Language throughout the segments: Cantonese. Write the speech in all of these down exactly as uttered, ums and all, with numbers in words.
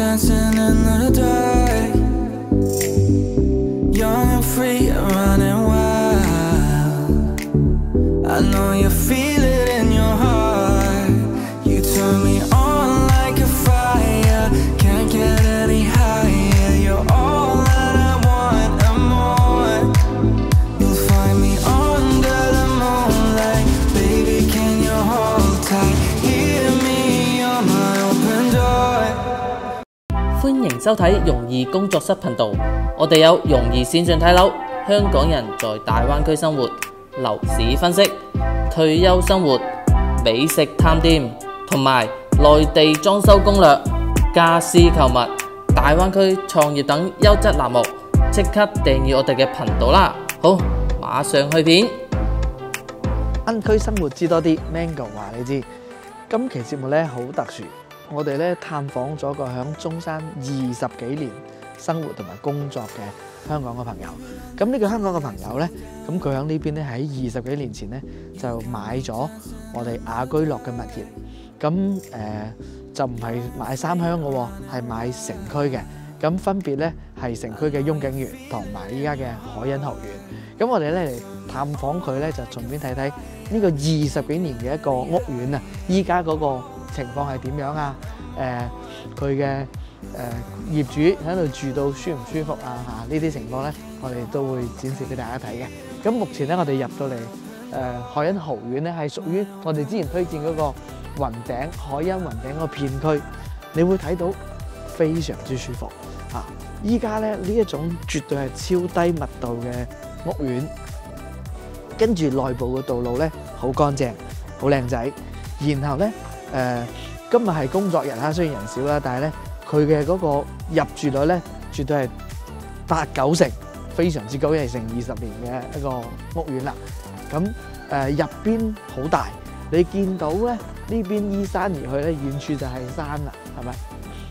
dancing in the dark, young and free and running wild. I know you feel it in your heart. You turn me on like a fire, can't get any higher. You're all that I want and more. You'll find me under the moonlight, baby, can you hold tight? Hear me on my open door. 歡迎收睇容易工作室頻道，我哋有容易線上睇樓、香港人在大灣區生活、樓市分析、退休生活、美食探店同埋內地裝修攻略、家私購物、大灣區創業等優質欄目，即刻訂閱我哋嘅頻道啦！好，馬上去片。 灣區生活知多啲 ，Mango 話你知。今期節目咧好特殊，我哋咧探訪咗個響中山二十幾年生活同埋工作嘅香港嘅朋友。咁呢個香港嘅朋友咧，咁佢響呢邊咧喺二十幾年前咧就買咗我哋雅居樂嘅物業。咁誒、呃、就唔係買三鄉嘅喎，係買城區嘅。咁分別咧係城區嘅雍景園同埋依家嘅海欣豪園。咁我哋咧嚟探訪佢咧，就順便睇睇呢個二十幾年嘅一個屋苑啊，依家嗰個情況係點樣啊？誒佢嘅誒業主喺度住到舒唔舒服啊？嚇呢啲情況咧，我哋都會展示俾大家睇嘅。咁目前咧，我哋入到嚟誒海欣豪苑咧，係屬於我哋之前推薦嗰個雲頂海欣雲頂嗰個片區，你會睇到非常之舒服嚇。依家咧呢一種絕對係超低密度嘅屋苑，跟住內部嘅道路咧好乾淨、好靚仔。然後咧誒、呃，今日係工作日啦，雖然人少啦，但係咧佢嘅嗰個入住率咧絕對係八九成，非常之高，因為成二十年嘅一個屋苑啦。咁誒入邊好大，你見到咧呢邊依山而去咧，遠處就係山啦，係咪？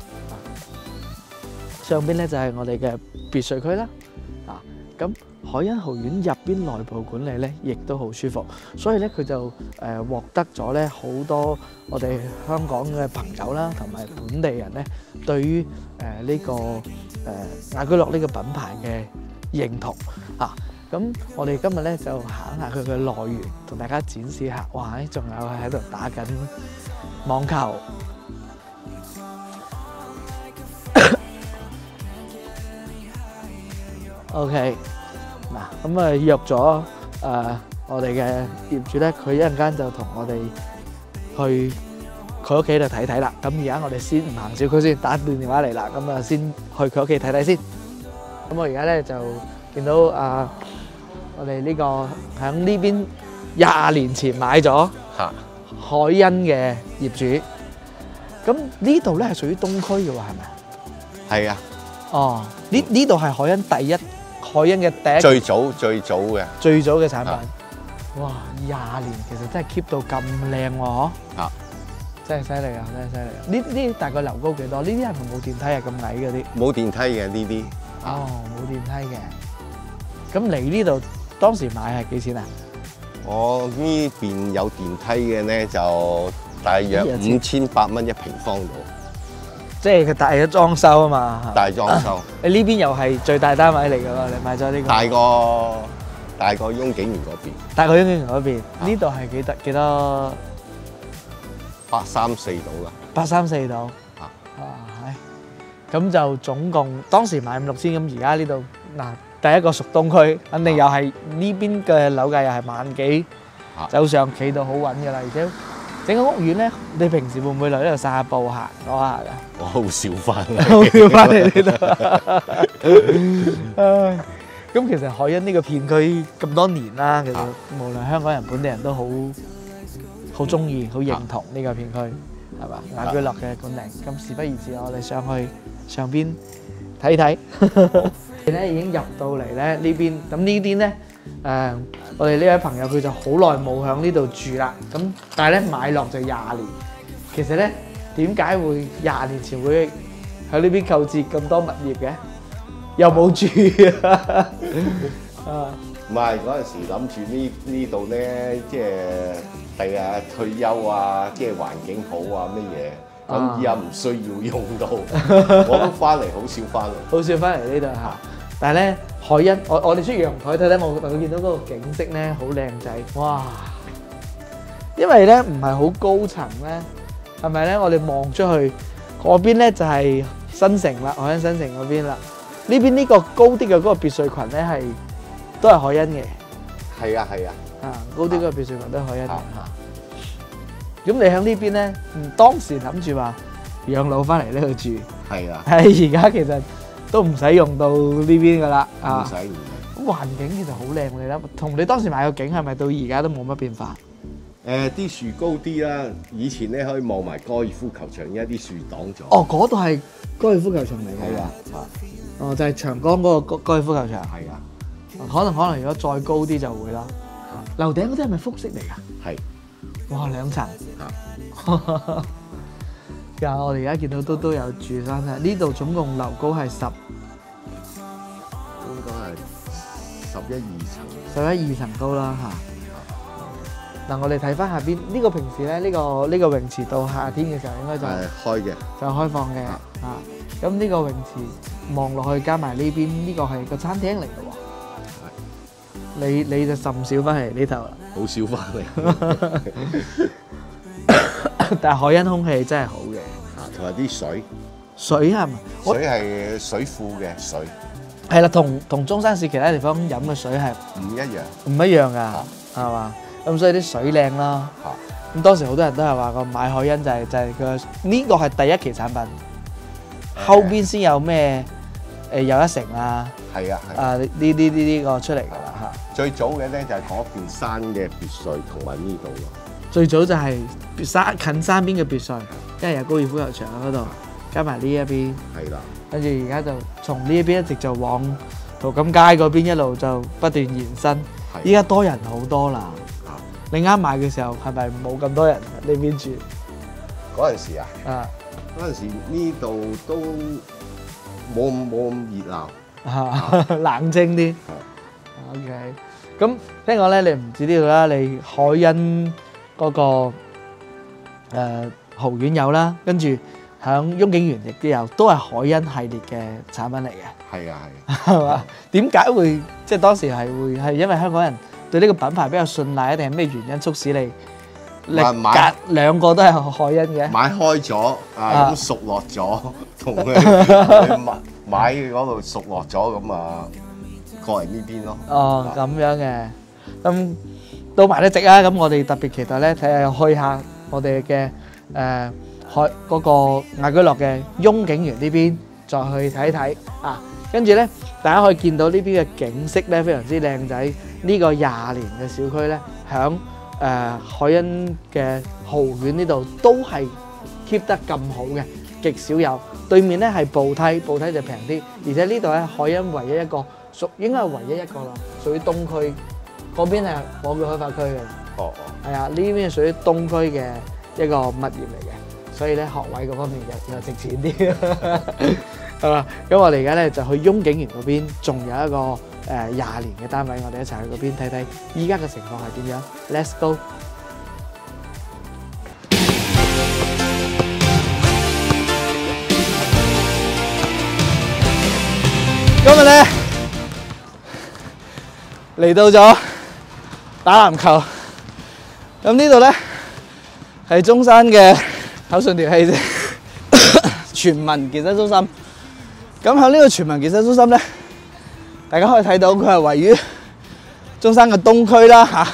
上邊咧就係我哋嘅別墅區啦。啊，咁海欣豪苑入邊內部管理咧，亦都好舒服，所以咧佢就誒獲得咗咧好多我哋香港嘅朋友啦，同埋本地人咧，對於誒呢個誒雅居樂呢個品牌嘅認同啊。咁我哋今日咧就行下佢嘅內園，同大家展示下。哇！仲有係喺度打緊網球。OK， 嗱咁啊約咗誒、呃、我哋嘅業主咧，佢一陣間就同我哋去佢屋企度睇睇啦。咁而家我哋先唔行小區先，打電話嚟啦。咁啊先去佢屋企睇睇先。咁我而家咧就見到啊，我哋呢個喺呢邊廿年前買咗海欣嘅業主。咁呢度咧係屬於東區嘅喎，係咪？ 係啊。 哦，呢呢度係海欣第一。海欣嘅第一最早最早嘅最早嘅產品，哇！廿年其實真係 keep 到咁靚喎，嗬！啊，真係犀利啊！真係犀利。呢呢大概樓高幾多？呢啲係咪冇電梯啊？咁矮嗰啲？冇電梯嘅呢啲。 哦，冇電梯嘅。咁你呢度當時買係幾錢啊？ 我呢邊有電梯嘅咧，就大約五千八蚊一平方度。 即係佢大嘅裝修啊嘛， 大裝修。 你呢邊又係最大單位嚟㗎喎，你買咗呢個。大過大過雍景園嗰邊。大過雍景園嗰邊，呢度係幾多幾多？ 八三四度啦。 八三四度。啊。啊，係。咁就總共當時買五六千，咁而家呢度嗱，第一個屬東區，肯定又係呢邊嘅樓價又係萬幾，走上企到好穩㗎啦，而且。整個屋苑咧，你平時會唔會嚟呢度散下步行攞下㗎？ 我好少翻， 好少翻嚟呢度。咁其實海欣呢個片區咁多年啦，其實無論香港人、本地人都好好中意、好認同呢個片區，係嘛？雅居樂嘅管理。咁事不宜遲，我哋上去上邊睇睇。你咧已經入到嚟咧呢邊，咁呢邊咧。誒，我哋呢位朋友佢就好耐冇喺呢度住啦，咁但係咧買落就廿年。其實咧點解會廿年前會喺呢邊購置咁多物業嘅？又冇住啊！啊， 唔係嗰陣時諗住呢呢度咧，即係第日退休啊，即係環境好啊乜嘢， 咁而家唔需要用到，我都翻嚟好少翻嚟。 好少翻嚟呢度嚇。但係咧，海欣，我我哋出陽台睇睇，我我見到嗰個景色咧好靚仔，哇！因為咧唔係好高層咧，係咪咧？我哋望出去嗰邊咧就係新城啦，海欣新城嗰邊啦。呢邊呢個高啲嘅嗰個別墅群咧係都係海欣嘅。 係啊係啊， 啊高啲嗰個別墅群都係海欣嘅嚇。咁你喺呢邊咧，嗯當時諗住話養老翻嚟呢度住， 係啊， 係而家其實都唔使用到呢邊噶啦，啊唔使唔使。 咁環境其實好靚，你諗，同你當時買個景係咪到而家都冇乜變化？ 誒啲樹高啲啦，以前咧可以望埋高爾夫球場，而家啲樹擋咗。 哦，嗰度係高爾夫球場嚟㗎。 係啊，啊哦，就係長江嗰個高高爾夫球場。 係啊， 可能可能如果再高啲就會啦。樓頂嗰啲係咪複式嚟㗎？ 係。 哇，兩層。 啊。 呀，我哋而家見到都都有住翻啦。呢度總共樓高係十應該係十一二層。 十一二層高啦嚇。嗱，我哋睇翻下邊呢個平時咧，呢個呢個泳池到夏天嘅時候應該就係開嘅， 就開放嘅啊。咁呢個泳池望落去加埋呢邊，呢個係個餐廳嚟嘅喎。你你就甚少翻嚟呢頭啦。 好少翻嚟。 但係海欣空氣真係好嘅。 啊，同埋啲水， 水係咪？ 水係水庫嘅水。 係啦，同同中山市其他地方飲嘅水係唔一樣。 唔一樣㗎，係嘛？咁所以啲水靚啦。咁當時好多人都係話個買海欣就係就係佢呢個係第一期產品，後邊先有咩誒又一城啊。 係啊， 啊呢呢呢呢個出嚟㗎啦嚇。 最早嘅咧就係嗰邊山嘅別墅同埋呢度咯。 最早就係山近山邊嘅別墅，因為有高爾夫球場喺嗰度，加埋呢一邊。 係啦。跟住而家就從呢一邊一直就往淘金街嗰邊一路就不斷延伸。依家多人好多啦。你啱買嘅時候係咪冇咁多人呢邊住？ 嗰陣時啊， 啊， 嗰陣時呢度都冇冇咁熱鬧， 啊冷靜啲。OK，咁聽講咧，你唔知呢度啦，你海欣嗰個誒豪苑有啦，跟住響雍景園亦都有，都係海欣系列嘅產品嚟嘅。 係啊係啊， 係嘛？點解會即係當時係會係因為香港人對呢個品牌比較信賴，定係咩原因促使你力隔兩個都係海欣嘅？ 買開咗啊，咁熟落咗，同佢買買嗰度熟落咗，咁啊過嚟呢邊咯。 哦，咁樣嘅，咁到埋得值啊！咁我哋特別期待咧，睇下去下我哋嘅誒海嗰個雅居樂嘅雍景園呢邊，再去睇睇啊！跟住咧，大家可以見到呢邊嘅景色咧，非常之靚仔。呢個廿年嘅小區咧，響誒海欣嘅豪苑呢度都係 keep 得咁好嘅，極少有。對面咧係步梯，步梯就平啲，而且呢度咧海欣唯一一個屬應該係唯一一個啦，屬於東區嗰邊係網腳開發區嘅。 哦哦， 係啊，呢邊係屬於東區嘅一個物業嚟嘅，所以咧學位嗰方面又又值錢啲，係嘛？咁我哋而家咧就去雍景園嗰邊，仲有一個誒廿年嘅單位，我哋一齊去嗰邊睇睇，依家嘅情況係點樣 ？Let's go！ 今日咧嚟到咗打籃球，咁呢度咧係中山嘅口順條氣啫，全民健身中心。咁喺呢個全民健身中心咧，大家可以睇到佢係位於中山嘅東區啦嚇。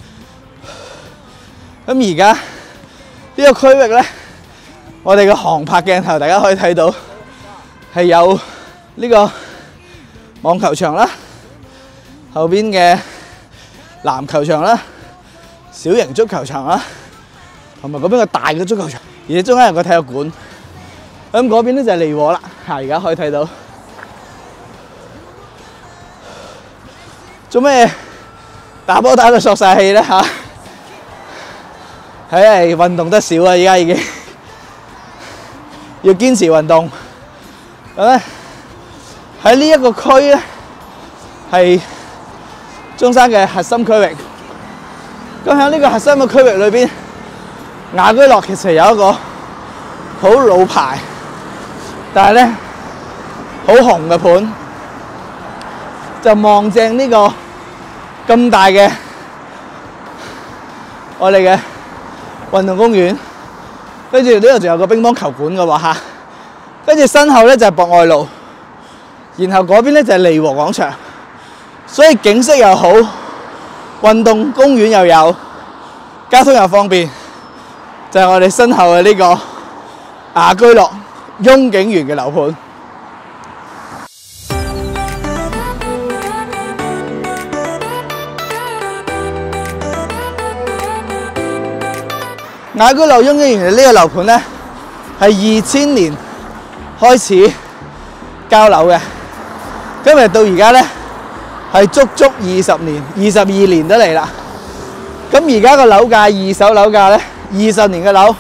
咁而家呢個區域咧，我哋嘅航拍鏡頭大家可以睇到係有呢個網球場啦，後邊嘅籃球場啦，小型足球場啦，同埋嗰邊個大嘅足球場，而且中間有個體育館。咁嗰邊咧就係利和啦，嚇！而家可以睇到。做咩打波打到索晒氣咧嚇？睇嚟運動得少啊！而家已經要堅持運動。咁咧喺呢一個區咧係中山嘅核心區域。咁喺呢個核心嘅區域裏邊，雅居樂其實有一個好老牌，但係咧好紅嘅盤，就望正呢個咁大嘅我哋嘅運動公園，跟住呢度仲有個乒乓球館嘅喎嚇，跟住身後咧就係博愛路，然後嗰邊咧就係利和廣場，所以景色又好，運動公園又有，交通又方便，就係我哋身後嘅呢個雅居樂雍景園嘅樓盤。雅居樂雍景園呢個樓盤咧，係二千年開始交樓嘅，今日到而家咧係足足二十年，二十二年都嚟啦。咁而家個樓價，二手樓價咧，二十年嘅樓，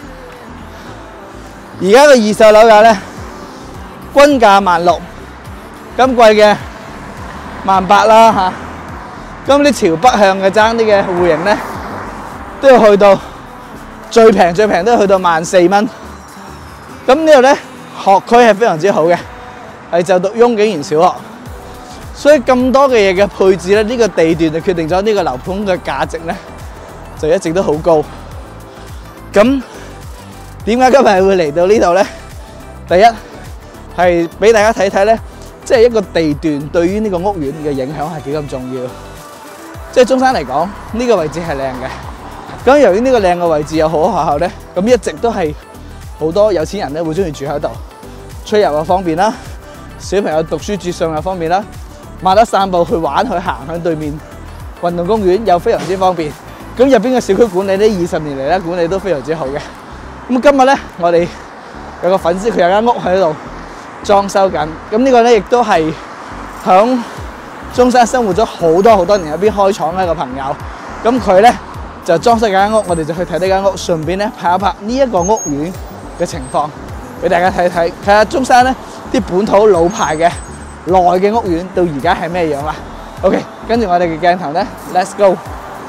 而家個二手樓價咧，均價萬六，今季嘅萬八啦嚇。咁啲朝北向嘅爭啲嘅戶型咧，都要去到最平最平都要去到萬四蚊。咁呢度咧學區係非常之好嘅，係就讀雍景園小學，所以咁多嘅嘢嘅配置咧，呢個地段就決定咗呢個樓盤嘅價值咧，就一直都好高。咁點解今日會嚟到呢度咧？第一係俾大家睇睇咧，即係一個地段對於呢個屋苑嘅影響係幾咁重要。即係中山嚟講，呢個位置係靚嘅。咁由於呢個靚嘅位置有好多學校咧，咁一直都係好多有錢人咧會中意住喺度，出入又方便啦，小朋友讀書住上又方便啦，買得散步去玩去行向對面運動公園又非常之方便。咁入邊嘅小區管理呢，二十年嚟咧管理都非常之好嘅。咁今日咧，我哋有個粉絲佢有間屋喺度裝修緊，咁呢個咧亦都係響中山生活咗好多好多年入邊開廠嘅一個朋友，咁佢咧就裝修緊間屋，我哋就去睇呢間屋，順便咧拍一拍呢一個屋苑嘅情況，俾大家睇睇，睇下中山咧啲本土老牌嘅內嘅屋苑到而家係咩樣啦。OK， 跟住我哋嘅鏡頭咧 ，Let's go。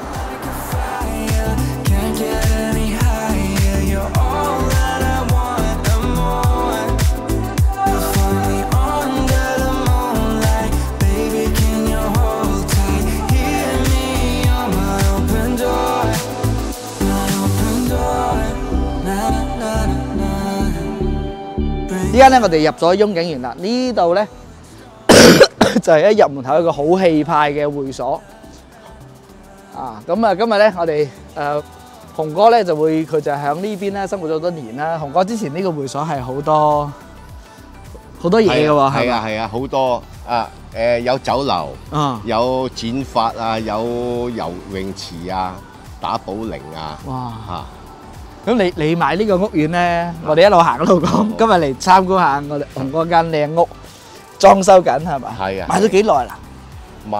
依家咧，我哋入咗雍景園啦。呢度咧就係一入門口一個好氣派嘅會所啊！咁啊，今日咧我哋誒雄哥咧就會佢就喺呢邊咧生活咗好多年啦。雄哥之前呢個會所係好多好多嘢嘅喎， 係啊係啊，好多啊誒有酒樓， 啊有剪髮啊，有游泳池啊，打保齡啊， 哇嚇！ 咁你你買呢個屋苑咧，我哋一路行一路講，今日嚟參觀下我哋雄哥間靚屋，裝修緊係嘛？ 係啊！ 買咗幾耐啦？ 買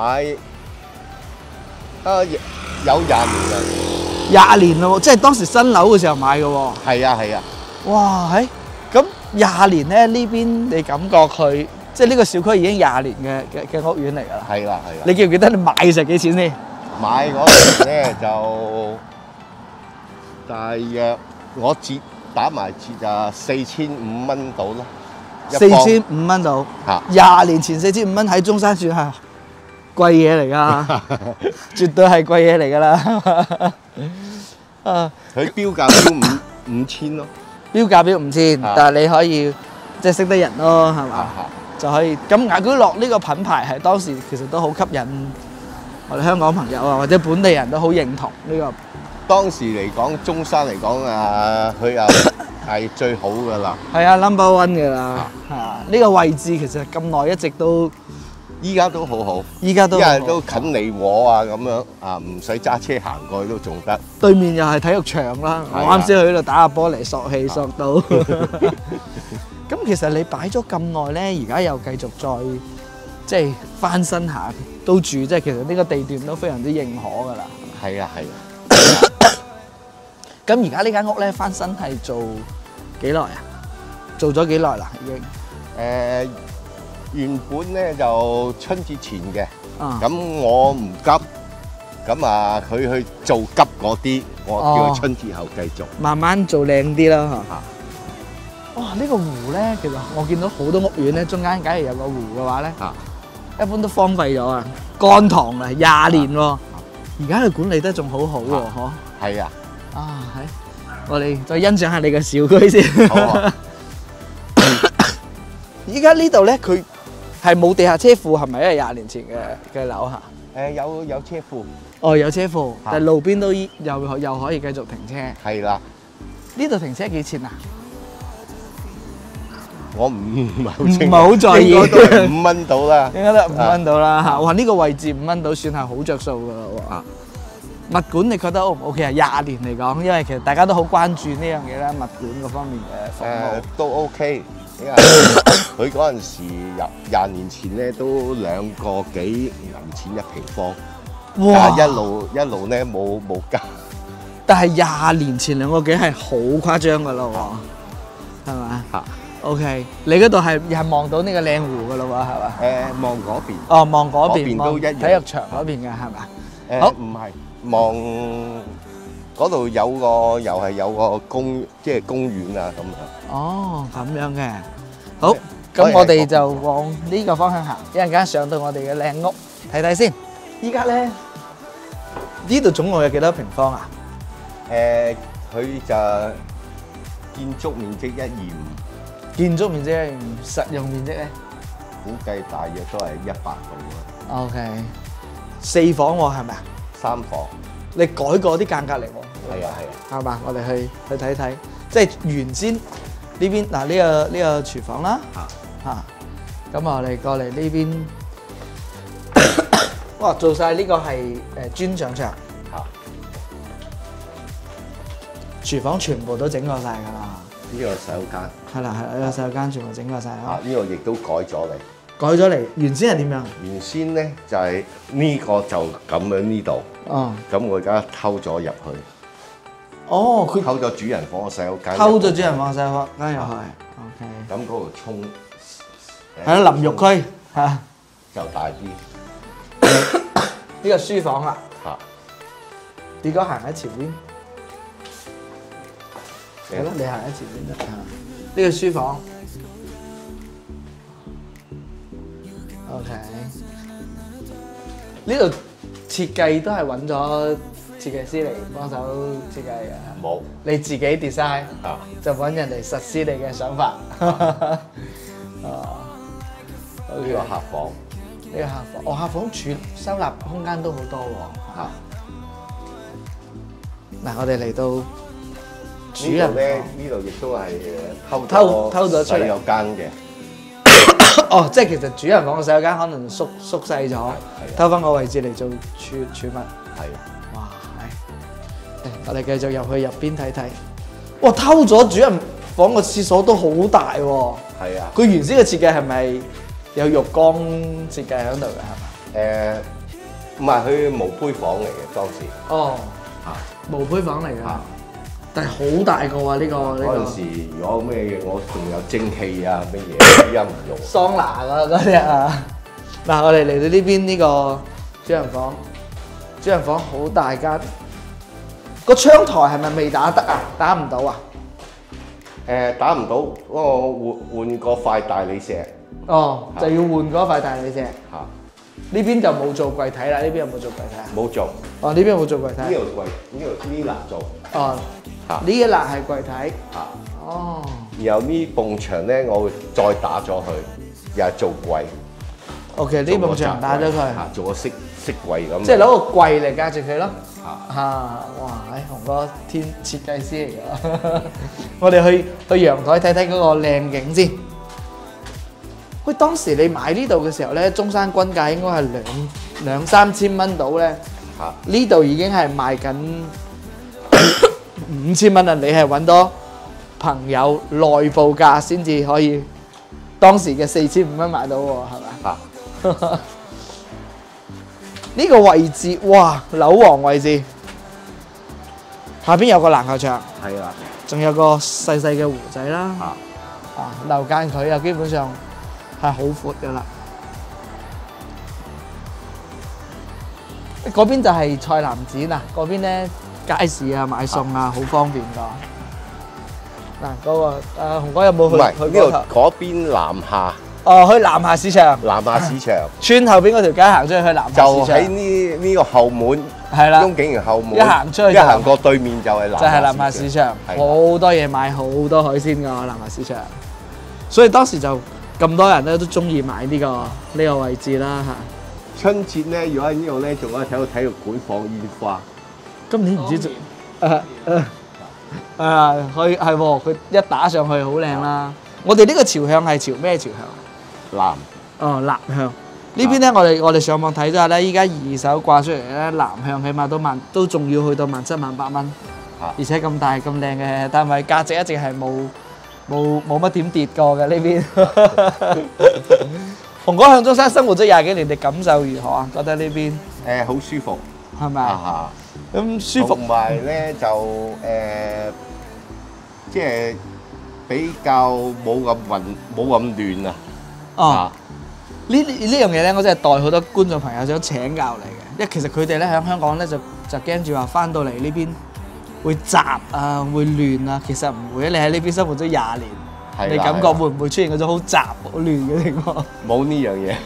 啊有廿年啦， 廿年咯，即係當時新樓嘅時候買嘅喎。 係啊係啊！ 哇，係咁廿年咧，呢邊你感覺佢即係呢個小區已經廿年嘅嘅嘅屋苑嚟㗎啦。 係啦係啦！ 你記唔記得你買嘅時候幾錢先？ 買嗰陣咧就大約我折打埋折啊四千五蚊到啦， 四千五蚊到。 嚇！ 廿年前四千五蚊喺中山算係貴嘢嚟㗎，絕對係貴嘢嚟㗎啦。啊！ 佢標價標五五千咯， 標價標五千，但係你可以即係識得人咯，係嘛？就可以。咁雅居樂呢個品牌係當時其實都好吸引我哋香港朋友啊，或者本地人都好認同呢個。 當時嚟講，中山嚟講啊，佢啊係最好㗎啦。 係啊 ，number one 㗎啦。係啊，呢個位置其實咁耐一直都， 依家都好好。 依家都因為都近離我啊，咁樣啊，唔使揸車行過去都仲得。 對面又係體育場啦，我啱先去呢度打下波嚟索氣索到。咁其實你擺咗咁耐咧，而家又繼續再即係翻新下都住，即係其實呢個地段都非常之認可㗎啦。 係啊係啊。 咁而家呢間屋咧翻新係做幾耐啊？做咗幾耐啦？已經誒原本咧就春節前嘅， 啊咁我唔急，咁啊佢去做急嗰啲，我叫佢春節後繼續。 慢慢做靚啲啦嚇。 哇！呢個湖咧，其實我見到好多屋苑咧，中間假如有個湖嘅話咧， 啊一般都荒廢咗啊，乾塘啦，廿年喎。而家佢管理得仲好好喎，嗬。 係啊， 啊，係。我哋再欣賞下你嘅小區先。 好啊。 依家呢度咧，佢係冇地下車庫，係咪？因為廿年前嘅嘅樓下。 誒有有車庫。 哦，有車庫， 啊但係路邊都依又又可以繼續停車。 係啦， 呢度停車幾錢啊？ 我唔唔係好唔清楚， 係好在意應該都係五蚊到啦。 應該得五蚊到啦嚇！哇，呢個位置五蚊到算係好着數㗎啦喎。 啊物管你覺得 O 唔 O K 啊？廿年嚟講，因為其實大家都好關注呢樣嘢啦，物管嗰方面嘅服務。 誒都 OK，因為佢嗰陣時廿廿年前咧都兩個幾銀錢一平方，但係一路一路咧冇冇加。 但係廿年前兩個幾係好誇張㗎啦喎，係咪？ 嚇 OK，你嗰度係又係望到呢個靚湖㗎啦喎，係嘛？ 誒望嗰邊， 哦，望嗰邊， 嗰邊都一樣望體育場嗰邊嘅係嘛？ 誒好唔係望嗰度有個又係有個公即係公園啊咁樣。 哦，咁樣嘅。好，咁我哋就往呢個方向行，一陣間上到我哋嘅靚屋睇睇先。依家咧呢度總共有幾多平方啊？ 誒佢就建築面積一二五， 建築面積，實用面積咧估計大約都係一百度啦。 ？OK，四房喎係咪啊？ 三房。 你改過啲間隔嚟喎？ 係啊係啊。 係嘛？我哋去去睇睇，即係原先呢邊嗱呢個呢個廚房啦嚇嚇，咁我哋過嚟呢邊，哇！做晒呢個係誒磚牆牆。 嚇廚房全部都整過晒㗎啦， 呢個洗手間。 係啦係啦，呢個洗手間全部整過晒啊啦， 呢個亦都改咗嚟。 改咗嚟，原先係點樣？ 原先咧就係呢個就咁樣呢度， 哦， 咁我而家偷咗入去， 哦，佢偷咗主人房個洗手間， 偷咗主人房洗手間入去，OK， 咁嗰度沖係啦，淋浴區嚇， 就大啲呢個書房啦， 嚇。 你講行喺前邊，係咯，你行喺前邊啦，呢個書房。OK，呢度設計都係揾咗設計師嚟幫手設計嘅， 冇你自己 design 啊， 就揾人嚟實施你嘅想法。啊， 呢個客房呢個客房，哦，客房儲收納空間都好多喎。 嚇。 嗱，我哋嚟到主呢人度咧， 房， 呢度亦都係偷偷偷咗出嚟洗手間嘅。 哦，即係其實主人房嘅洗手間可能縮縮細咗， 係偷翻個位置嚟做儲儲物。 係哇，係，我哋繼續入去入邊睇睇。哇，偷咗主人房個廁所都好大喎。 係啊。 佢原先嘅設計係咪有浴缸設計喺度嘅？係嘛？ 誒，唔係佢無胚房嚟嘅當時。 哦， 嚇。 無胚房嚟㗎嚇。 但係好大個喎呢個呢個。 嗰陣時如果咩嘢，我仲有蒸汽啊乜嘢，依家唔用。 桑拿啊嗰啲啊。嗱，我哋嚟到呢邊呢個主人房，主人房好大間。個窗台係咪未打得啊？打唔到啊？ 誒打唔到，嗰個換換個塊大理石哦，就要換嗰塊大理石。 嚇， 呢邊就冇做櫃體啦，呢邊有冇做櫃體啊？ 冇做。 哦，呢邊有冇做櫃體？ 呢度櫃，呢度呢欄做哦， 嚇呢一欄係櫃體。 嚇， 哦， 然後呢埲牆咧，我會再打咗佢，又係做櫃。 OK，呢埲牆打咗佢， 嚇，做個飾飾櫃咁。 即係攞個櫃嚟隔住佢咯。 嚇嚇！哇！誒，雄哥天設計師嚟㗎。我哋去去陽台睇睇嗰個靚景先。喂，當時你買呢度嘅時候咧，中山均價應該係兩兩三千蚊到咧。 嚇， 呢度已經係賣緊五千蚊啦！你係揾多朋友內部價先至可以，當時嘅四千五蚊買到喎，係咪？ 嚇， 呢個位置，哇！樓王位置，下邊有個籃球場， 係啦。 仲有個細細嘅湖仔啦。 嚇， 啊，樓間距又基本上係好闊㗎啦。嗰邊就係菜籃子嗱，嗰邊咧街市啊買餸啊好方便㗎。 嗱，嗰個誒紅哥有冇去唔係呢去嗰頭？ 度嗰邊南下哦，去南下市場， 南下市場， 村後邊嗰條街行出去去南下就市場， 喺呢呢個後門， 係啦， 雍景園後門， 一行出去一就行過對面就係就係南下市場， 係啦好多嘢買，好多海鮮㗎南下市場，所以當時就咁多人咧都中意買呢個呢個位置啦嚇。 春節咧，如果喺呢度咧，仲可以睇到體育館放煙花。 今年唔知做誒誒誒，佢係喎，佢一打上去好靚啦。我哋呢個朝向係朝咩朝向？ 南哦，南向呢邊咧，我哋我哋上網睇咗下咧，依家二手掛出嚟咧，南向起碼都萬都仲要去到萬七萬八蚊， 啊而且咁大咁靚嘅單位，價值一直係冇冇冇乜點跌過嘅呢邊。紅哥向中山生活咗廿幾年，你感受如何啊？覺得呢邊誒好舒服係咪啊？ 啊咁舒服同埋咧就誒，即係比較冇咁混，冇咁亂啊。 哦。呢呢呢樣嘢咧，我真係代好多觀眾朋友想請教你嘅，因為其實佢哋咧喺香港咧就就驚住話翻到嚟呢邊會雜啊，會亂啊。其實唔會啊，你喺呢邊生活咗廿年， 係啦你感覺會唔會出現嗰種好雜好亂嘅情況？ 冇呢樣嘢。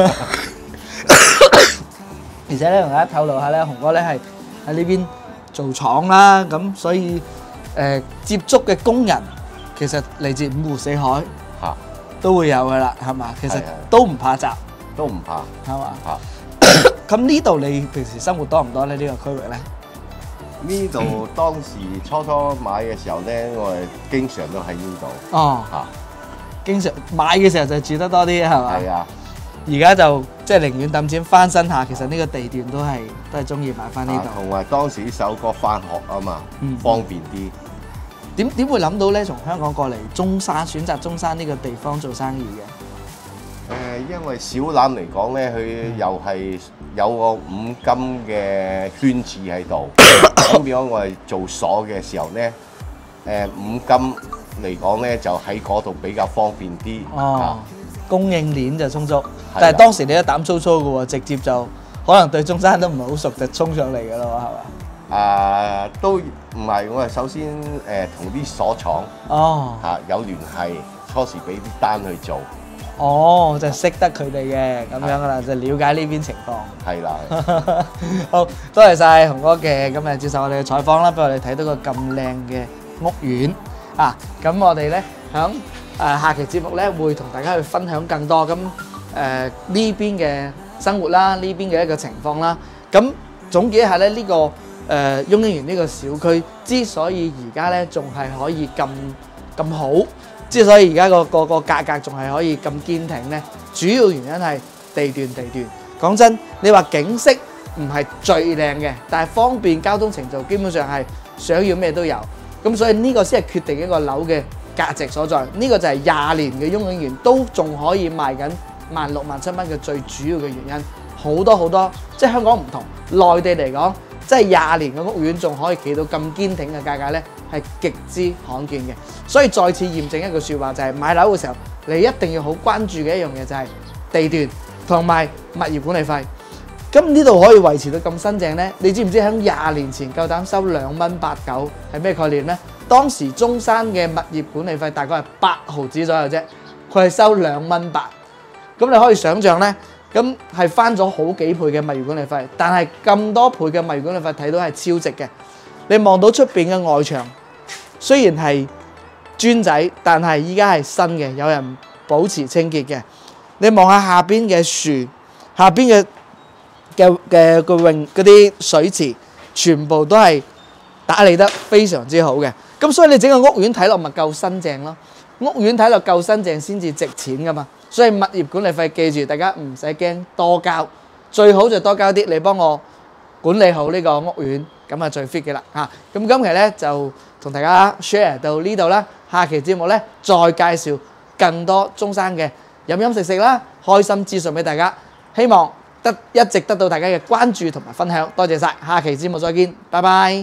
而且咧，同大家透露下咧，紅哥咧係喺呢邊做廠啦，咁所以誒接觸嘅工人其實嚟自五湖四海。 嚇。 都會有噶啦，係嘛？其實係係都唔怕雜， 都唔怕係嘛？ 嚇。 咁呢度你平時生活多唔多咧？呢個區域咧？ 呢度當時初初買嘅時候咧，我係經常都喺呢度哦， 嚇。 經常買嘅時候就住得多啲，係嘛？ 係啊。 而家就即係寧願揼錢翻新下，其實呢個地段都係都係中意買翻呢啊度。 同埋當時啲首歌翻學啊嘛， 嗯方便啲。 點點會諗到咧？從香港過嚟中山，選擇中山呢個地方做生意嘅？ 誒，因為小欖嚟講咧，佢又係有個五金嘅圈子喺度，咁變咗我哋做鎖嘅時候咧，誒五金嚟講咧就喺嗰度比較方便啲。 哦，供應鏈就充足， 係啦但係當時你都膽粗粗嘅喎，直接就可能對中山都唔係好熟，就衝上嚟嘅咯，係嘛？ 啊，都唔係，我係首先誒同啲鎖廠哦， 嚇有聯繫，初時俾啲單去做， 哦，就識得佢哋嘅咁樣噶啦，就了解呢邊情況。 係啦。 好，多謝晒紅哥嘅今日接受我哋嘅採訪啦，俾我哋睇到個咁靚嘅屋苑啊！咁我哋咧響誒下期節目咧會同大家去分享更多咁誒呢邊嘅生活啦，呢邊嘅一個情況啦。咁總結一下咧，呢個誒雍景園呢個小區之所以而家咧仲係可以咁咁好，之所以而家個個個價格仲係可以咁堅挺咧，主要原因係地段地段。講真，你話景色唔係最靚嘅，但係方便交通程度，基本上係想要咩都有。咁所以呢個先係決定一個樓嘅價值所在。呢個就係廿年嘅雍景園都仲可以賣緊萬六萬七蚊嘅最主要嘅原因。好多好多，即係香港唔同，內地嚟講，即係廿年嘅屋苑仲可以企到咁堅挺嘅價格咧，係極之罕見嘅。所以再次驗證一句説話，就係買樓嘅時候，你一定要好關注嘅一樣嘢就係地段同埋物業管理費。咁呢度可以維持到咁新淨呢？你知唔知喺廿年前夠膽收兩蚊八九係咩概念呢？當時中山嘅物業管理費大概係八毫子左右啫，佢係收兩蚊八。咁你可以想象呢，咁係翻咗好幾倍嘅物業管理費，但係咁多倍嘅物業管理費睇到係超值嘅。你望到出邊嘅外牆，雖然係磚仔，但係依家係新嘅，有人保持清潔嘅。你望下下邊嘅樹，下邊嘅嘅嘅個泳嗰啲水池，全部都係打理得非常之好嘅。咁所以你整個屋苑睇落咪夠新淨咯。屋苑睇落夠新淨先至值錢噶嘛。所以物業管理費記住，大家唔使驚多交，最好就多交啲，你幫我管理好呢個屋苑，咁啊最 fit 嘅啦嚇。咁今期咧就同大家 share 到呢度啦，下期節目咧再介紹更多中山嘅飲飲食食啦，開心資訊俾大家，希望得一直得到大家嘅關注同埋分享，多謝晒，下期節目再見，拜拜。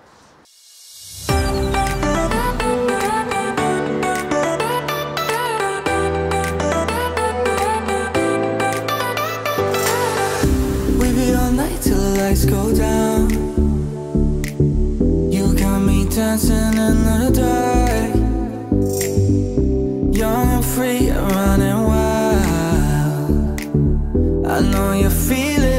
Go down. You got me dancing in the dark. running free, you're running wild. I know you feel it